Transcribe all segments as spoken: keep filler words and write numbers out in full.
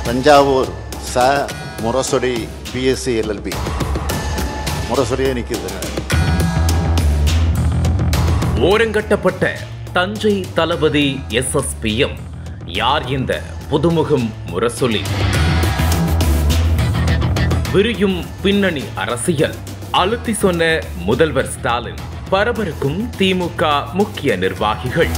Thanjavur sa Murasoli B S c L L B Murasoliye நிக்குது. ஓரங்கட்டப்பட்ட தஞ்சை தளபதி S S P M யார் இந்த புதுமுகம் முரசொலி? விரியும் பின்னணி அரசியல் அழுத்தி சொன்ன முதல்வர் ஸ்டாலின், பரபரக்கும் திமுக முக்கிய நிர்வாகிகள்.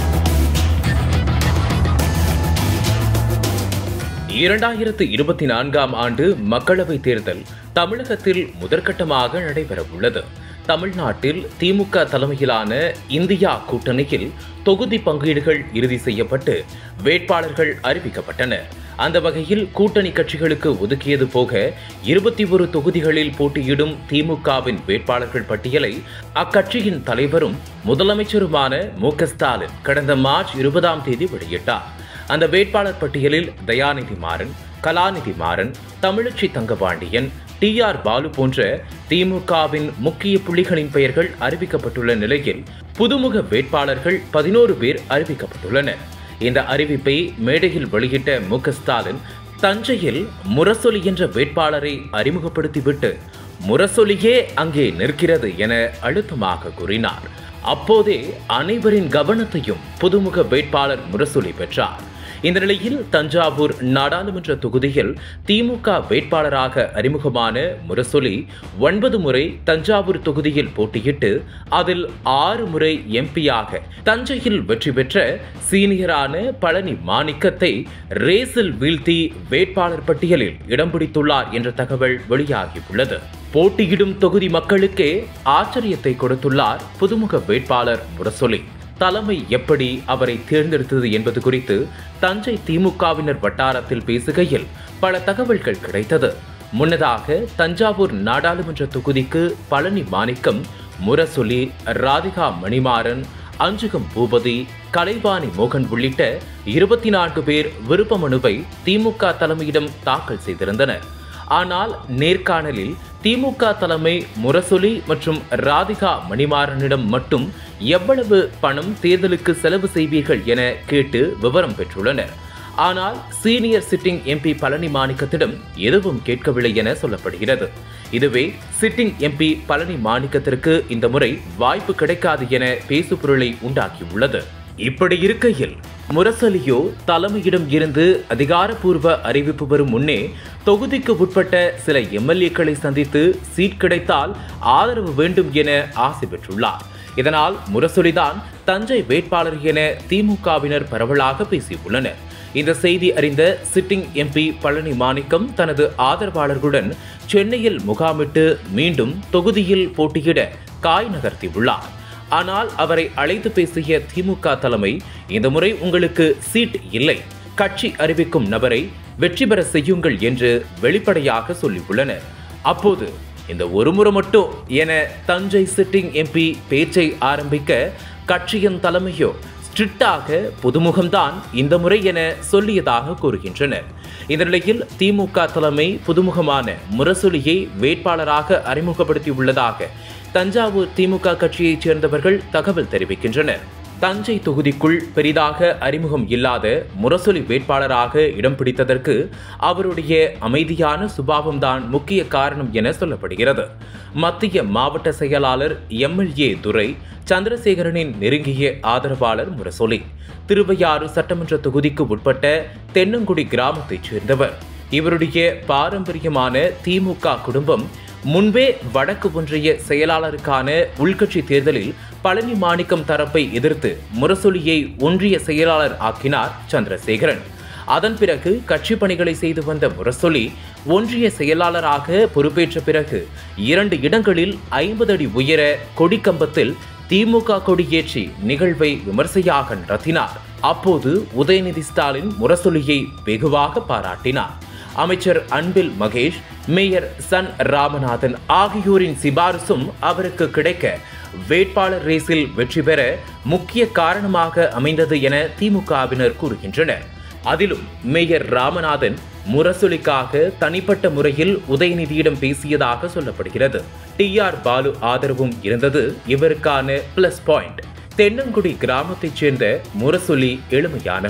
இரண்டாயிரத்து இருபத்தி நான்காம் ஆண்டு மக்களவைத் தேர்தல் தமிழகத்தில் முதற்கட்டமாக நடைபெற உள்ளது. தமிழ்நாட்டில் திமுக தலைமையிலான இந்தியா கூட்டணியில் தொகுதி பங்கீடுகள் இறுதி செய்யப்பட்டு வேட்பாளர்கள் அறிவிக்கப்பட்டனர். அந்த வகையில் கூட்டணி கட்சிகளுக்கு ஒதுக்கியது போக இருபத்தி ஒரு தொகுதிகளில் போட்டியிடும் திமுகவின் வேட்பாளர்கள் பட்டியலை அக்கட்சியின் தலைவரும் முதலமைச்சருமான மு க ஸ்டாலின் கடந்த மார்ச் இருபதாம் தேதி வெளியிட்டார். அந்த வேட்பாளர் பட்டியலில் தயாநிதி மாறன், கலாநிதி மாறன், தமிழச்சி தங்கபாண்டியன், டி ஆர் பாலு போன்ற திமுகவின் முக்கிய புள்ளிகளின் பெயர்கள் அறிவிக்கப்பட்டுள்ள நிலையில் புதுமுக வேட்பாளர்கள் பதினோரு பேர் அறிவிக்கப்பட்டுள்ளனர். இந்த அறிவிப்பை மேடையில் வெளியிட்ட மு க ஸ்டாலின், தஞ்சையில் முரசொலி என்ற வேட்பாளரை அறிமுகப்படுத்திவிட்டு முரசொலியே அங்கே நிற்கிறது என அழுத்தமாக கூறினார். அப்போதே அனைவரின் கவனத்தையும் புதுமுக வேட்பாளர் முரசொலி பெற்றார். இந்த நிலையில் தஞ்சாவூர் நாடாளுமன்ற தொகுதியில் திமுக வேட்பாளராக அறிமுகமான முரசொலி ஒன்பது முறை தஞ்சாவூர் தொகுதியில் போட்டியிட்டு அதில் ஆறு முறை எம்பியாக தஞ்சையில் வெற்றி பெற்ற சீனியரான பழனி மாணிக்கத்தை ரேஸில் வீழ்த்தி வேட்பாளர் பட்டியலில் இடம் பிடித்துள்ளார் என்ற தகவல் வெளியாகியுள்ளது. போட்டியிடும் தொகுதி மக்களுக்கே ஆச்சரியத்தை கொடுத்துள்ளார் புதுமுக வேட்பாளர் முரசொலி. தலைமை எப்படி அவரை தேர்ந்தெடுத்தது என்பது குறித்து தஞ்சை திமுகவினர் வட்டாரத்தில் பேசுகையில் பல தகவல்கள் கிடைத்தது. முன்னதாக தஞ்சாவூர் நாடாளுமன்ற தொகுதிக்கு பழனி மாணிக்கம், முரசொலி, ராதிகா மணிமாறன், அஞ்சுகம் பூபதி, கலைவாணி மோகன் உள்ளிட்ட இருபத்தி நான்கு பேர் விருப்ப மனுவை திமுக தலைமையிடம் தாக்கல் செய்திருந்தனர். ஆனால் நேர்காணலில் திமுக தலைமை முரசொலி மற்றும் ராதிகா மணிமாறனிடம் மட்டும் எவ்வளவு பணம் தேர்தலுக்கு செலவு செய்வீர்கள் என கேட்டு விவரம் பெற்றுள்ளனர். ஆனால் சீனியர் சிட்டிங் எம்பி பழனி மாணிக்கத்திடம் எதுவும் கேட்கவில்லை என சொல்லப்படுகிறது. இதுவே சிட்டிங் எம்பி பழனி மாணிக்கத்திற்கு இந்த முறை வாய்ப்பு கிடைக்காது என பேசுபொருளை உண்டாக்கியுள்ளது. இப்படி இருக்கையில் முரசொலியோ தலைமையிடம் இருந்து அதிகாரப்பூர்வ அறிவிப்பு வரும் முன்னே தொகுதிக்கு உட்பட்ட சில எம்எல்ஏக்களை சந்தித்து சீட் கிடைத்தால் ஆதரவு வேண்டும் என ஆசை பெற்றுள்ளார். இதனால் முரசொலிதான் தஞ்சை வேட்பாளர் என திமுகவினர் பரவலாக பேசியுள்ளனர். இந்த செய்தி அறிந்த சிட்டிங் எம்பி பழனி மாணிக்கம் தனது ஆதரவாளர்களுடன் சென்னையில் முகாமிட்டு மீண்டும் தொகுதியில் போட்டியிட காய் நகர்த்தியுள்ளார். ஆனால் அவரை அழைத்து பேசிய திமுக தலைமை, இந்த முறை உங்களுக்கு சீட் இல்லை, கட்சி அறிவிக்கும் நபரை வெற்றி பெற செய்யுங்கள் என்று வெளிப்படையாக சொல்லியுள்ளனர். அப்போது இந்த ஒரு முறை மட்டும் என தஞ்சை சிட்டிங் எம்பி பேச்சை ஆரம்பிக்க கட்சியின் தலைமையோ ஸ்ட்ரிக்டாக புதுமுகம்தான் இந்த முறை என சொல்லியதாக கூறுகின்றனர். இந்த நிலையில் திமுக தலைமை புதுமுகமான முரசொலியை வேட்பாளராக அறிமுகப்படுத்தியுள்ளதாக தஞ்சாவூர் திமுக கட்சியைச் சேர்ந்தவர்கள் தகவல் தெரிவிக்கின்றனர். தஞ்சை தொகுதிக்குள் பெரிதாக அறிமுகம் இல்லாத முரசொலி வேட்பாளராக இடம் பிடித்ததற்கு அவருடைய அமைதியான சுபாவம்தான் முக்கிய காரணம் என சொல்லப்படுகிறது. மத்திய மாவட்ட செயலாளர் எம் எல் ஏ துரை சந்திரசேகரனின் நெருங்கிய ஆதரவாளர் முரசொலி. திருவையாறு சட்டமன்ற தொகுதிக்கு உட்பட்ட தென்னங்குடி கிராமத்தைச் சேர்ந்தவர். இவருடைய பாரம்பரியமான திமுக குடும்பம் முன்பே வடக்கு ஒன்றிய செயலாளருக்கான உள்கட்சி தேர்தலில் பழனி மாணிக்கம் தரப்பை எதிர்த்து முரசொலியை ஒன்றிய செயலாளர் ஆக்கினார் சந்திரசேகரன். அதன் பிறகு கட்சி பணிகளை செய்து வந்த முரசொலி ஒன்றிய செயலாளராக பொறுப்பேற்ற பிறகு இரண்டு இடங்களில் ஐம்பது அடி உயர கொடிக்கம்பத்தில் திமுக கொடியேற்றி நிகழ்வை விமர்சையாக நடத்தினார். அப்போது உதயநிதி ஸ்டாலின் முரசொலியை வெகுவாக பாராட்டினார். அமைச்சர் அன்பில் மகேஷ், மேயர் சன் ராமநாதன் ஆகியோரின் சிபாரிசும் அவருக்கு கிடைக்க வேட்பாளர் ரேஸில் வெற்றி பெற முக்கிய காரணமாக அமைந்தது என திமுகவினர் கூறுகின்றனர். அதிலும் மேயர் ராமநாதன் முரசொலிக்காக தனிப்பட்ட முறையில் உதயநிதியிடம் பேசியதாக சொல்லப்படுகிறது. டி ஆர் பாலு ஆதரவும் இருந்தது இவருக்கான பிளஸ் பாயிண்ட். தென்னங்குடி கிராமத்தைச் சேர்ந்த முரசொலி எளிமையானவர்.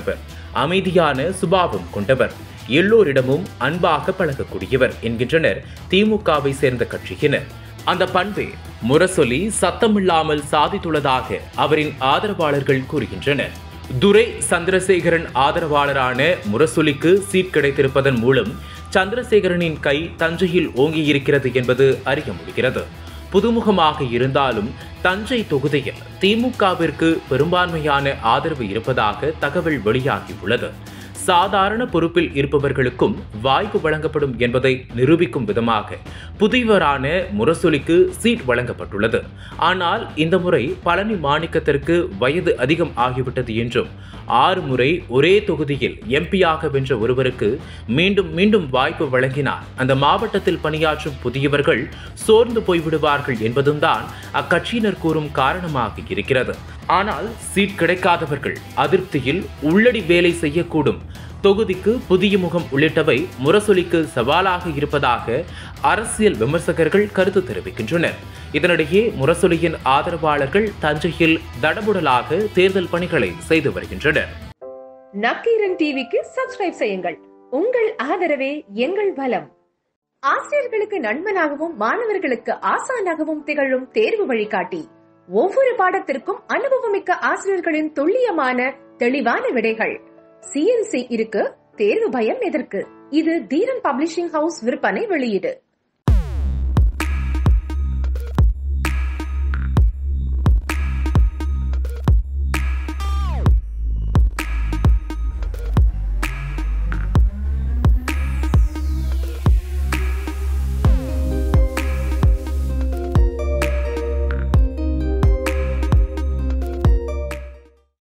அமைதியான சுபாவம் கொண்டவர், எல்லோரிடமும் அன்பாக பழகக்கூடியவர் என்கின்றனர் திமுகவை சேர்ந்த கட்சியினர். அந்த பண்பே முரசொலி சத்தமில்லாமல் சாதித்துள்ளதாக அவரின் ஆதரவாளர்கள் கூறுகின்றனர். துரை சந்திரசேகரன் ஆதரவாளரான முரசொலிக்கு சீட் கிடைத்திருப்பதன் மூலம் சந்திரசேகரனின் கை தஞ்சையில் ஓங்கியிருக்கிறது என்பது அறிய முடிகிறது. புதுமுகமாக இருந்தாலும் தஞ்சை தொகுதியில் திமுகவிற்கு பெரும்பான்மையான ஆதரவு இருப்பதாக தகவல் வெளியாகியுள்ளது. சாதாரண பொறுப்பில் இருப்பவர்களுக்கும் வாய்ப்பு வழங்கப்படும் என்பதை நிரூபிக்கும் விதமாக புதியவரான முரசொலிக்கு சீட் வழங்கப்பட்டுள்ளது. ஆனால் இந்த முறை பழனி மாணிக்கத்திற்கு வயது அதிகம் ஆகிவிட்டது என்றும் ஆறு முறை ஒரே தொகுதியில் எம்பியாக வென்ற ஒருவருக்கு மீண்டும் மீண்டும் வாய்ப்பு வழங்கினால் அந்த மாவட்டத்தில் பணியாற்றும் புதியவர்கள் சோர்ந்து போய்விடுவார்கள் என்பதும் தான் அக்கட்சியினர் கூறும் காரணமாக இருக்கிறது. ஆனால் சீட் கிடைக்காதவர்கள் அதிருப்தியில் உள்ளடி வேலை செய்யக்கூடும், தொகுதிக்கு புதிய முகம் உள்ளிட்டவை முரசொலிக்கு சவாலாக இருப்பதாக அரசியல் விமர்சகர்கள் கருத்து தெரிவிக்கின்றனர். இதனிடையே முரசொலியின் ஆதரவாளர்கள் தஞ்சையில் தடபுடலாக தேர்தல் பணிகளை செய்து வருகின்றனர். நக்கீரன் டிவிக்கு சப்ஸ்கிரைப் செய்யுங்கள். உங்கள் ஆதரவே எங்கள் பலம். ஆசிரியர்களுக்கு நண்பனாகவும் மாணவர்களுக்கு ஆசானாகவும் திகழும் தேர்வு வழிகாட்டி. ஒவ்வொரு பாடத்திற்கும் அனுபவமிக்க ஆசிரியர்களின் துல்லியமான தெளிவான விடைகள். சிஎன்சி இருக்கு, தேர்வு பயம் எதற்கு? இது தீரன் பப்ளிஷிங் ஹவுஸ் விற்பனை வெளியீடு.